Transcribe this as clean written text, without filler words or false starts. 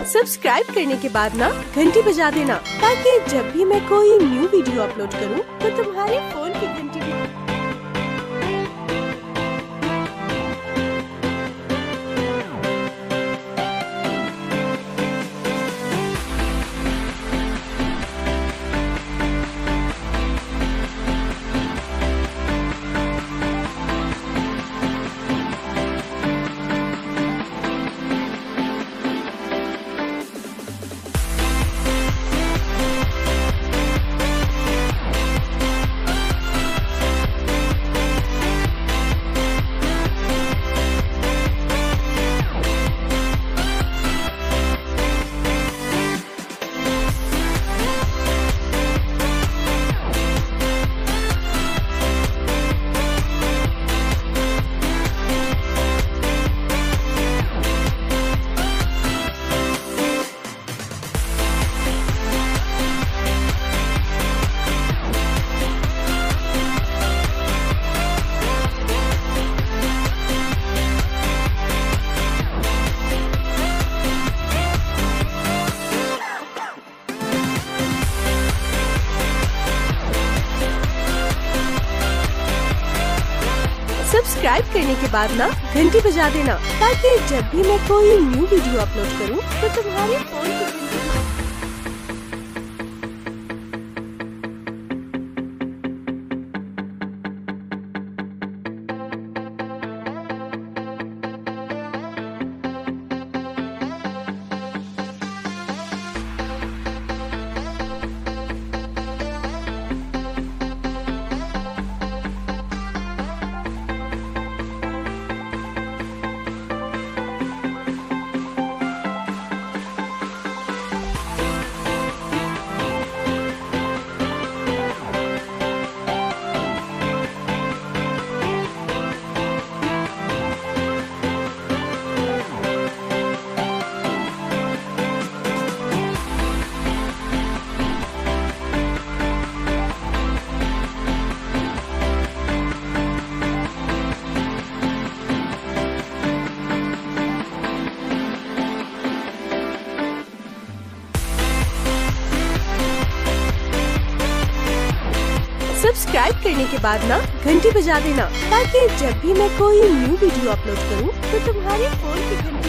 Subscribe करने के बाद ना घंटी बजा देना, ताकि जब भी मैं कोई न्यू वीडियो अपलोड करूं तो तुम्हारे फोन की घंटी भी। सब्सक्राइब करने के बाद ना घंटी बजा देना, ताकि जब भी मैं कोई न्यू वीडियो अपलोड करूं तो तुम्हारे फोन की घंटी भी। सब्सक्राइब करने के बाद ना घंटी बजा देना, ताकि जब भी मैं कोई न्यू वीडियो अपलोड करूं तो तुम्हारे फोन की घंटी